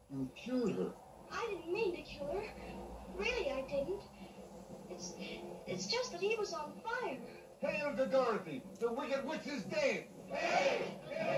You killed her. I didn't mean to kill her. Really, I didn't. It's just that he was on fire. Hail to Dorothy! The wicked witch is dead! Hey!